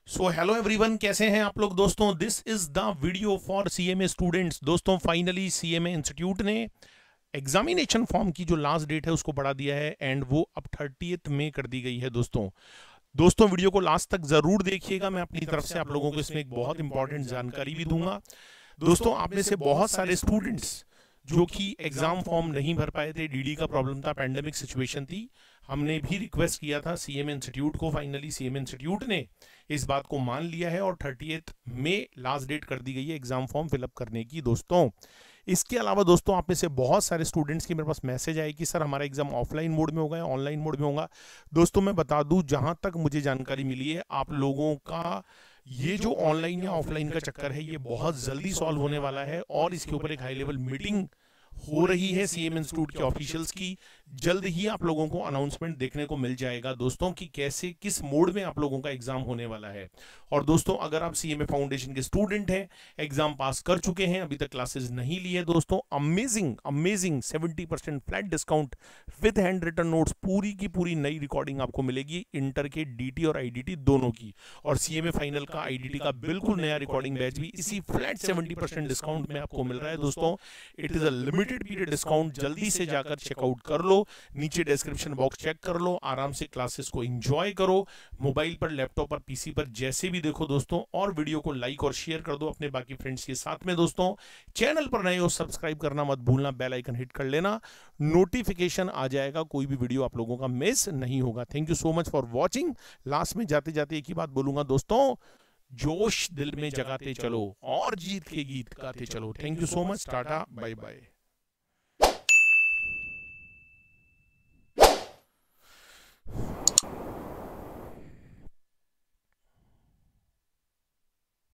So hello everyone, कैसे हैं आप लोग दोस्तों। This is the video for CMA students. दोस्तों फाइनली सीएमए इंस्टीट्यूट ने एग्जामिनेशन फॉर्म की जो लास्ट डेट है उसको बढ़ा दिया है एंड वो अब 30 मई कर दी गई है। दोस्तों दोस्तों वीडियो को लास्ट तक जरूर देखिएगा। मैं अपनी तरफ से आप लोगों को इसमें एक बहुत इंपॉर्टेंट जानकारी भी दूंगा। दोस्तों आप में से बहुत सारे स्टूडेंट्स जो कि एग्जाम फॉर्म नहीं भर पाए थे, डीडी का प्रॉब्लम था, पैंडेमिक सिचुएशन थी, हमने भी रिक्वेस्ट किया था सीएमए इंस्टीट्यूट को। फाइनली सीएमए इंस्टीट्यूट ने इस बात को मान लिया है और 30 मई लास्ट डेट कर दी गई है एग्जाम फॉर्म फिलअप करने की। दोस्तों इसके अलावा दोस्तों आप में से बहुत सारे स्टूडेंट्स की मेरे पास मैसेज आए कि सर हमारा एग्जाम ऑफलाइन मोड में होगा या ऑनलाइन मोड में होगा। दोस्तों मैं बता दूं, जहां तक मुझे जानकारी मिली है, आप लोगों का ये जो ऑनलाइन या ऑफलाइन का चक्कर है ये बहुत जल्दी सॉल्व होने वाला है और इसके ऊपर एक हाई लेवल मीटिंग हो रही है सीएम इंस्टीट्यूट के ऑफिशियल्स की। जल्द ही आप लोगों को अनाउंसमेंट देखने को मिल जाएगा दोस्तों कि कैसे किस मोड में आप लोगों का एग्जाम होने वाला है। और दोस्तों अगर आप सीएमए फाउंडेशन के स्टूडेंट हैं, एग्जाम पास कर चुके हैं, अभी तक क्लासेस नहीं ली है, दोस्तों amazing amazing 70% flat discount with hand written notes, पूरी की पूरी नई रिकॉर्डिंग आपको मिलेगी इंटर के डीटी और आईडीटी दोनों की। और सीएमए फाइनल का आईडीटी का बिल्कुल नया रिकॉर्डिंग बैच भी इसी फ्लैट 70% डिस्काउंट में आपको मिल रहा है। दोस्तों it is a limited period discount, जल्दी से जाकर चेकआउट कर लो, नीचे डिस्क्रिप्शन बॉक्स चेक कर लो, आराम से क्लासेस को एंजॉय करो, मोबाइल पर, लैपटॉप पर, पीसी पर, जैसे भी देखो दोस्तों। और वीडियो को लाइक और शेयर कर दो अपने बाकी फ्रेंड्स के साथ में। दोस्तों चैनल पर नए हो सब्सक्राइब करना मत भूलना, बेल आइकन हिट कर लेना, नोटिफिकेशन आ जाएगा, कोई भी वीडियो आप लोगों का मिस नहीं होगा। Thank you so much for watching. Last में जाते जाते एक ही बात बोलूंगा दोस्तों, जोश दिल में जगाते चलो और जीत के गीत गाते चलो। Thank you so much, tata bye bye.